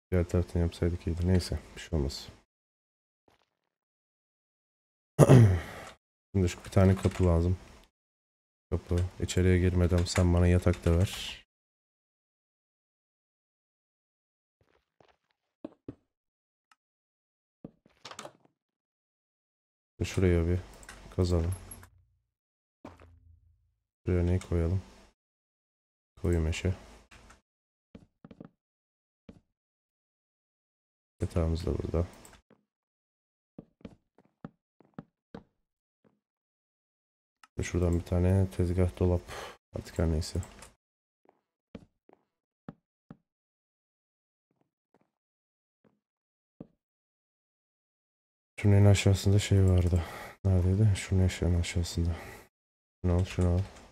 Diğer taraftan yapsaydık iyiydi. Neyse, bir şey olmaz. Şimdi bir tane kapı lazım. Kapı. İçeriye girmeden sen bana yatak da ver. Şuraya bir kazalım. Şuraya neyi koyalım? Koyu meşe. Yatağımız da burada. Şuradan bir tane tezgah, dolap. Artık her neyse. Şunun en aşağısında şey vardı. Neredeydi? Şunun en aşağısında. Şunu al, şunu al.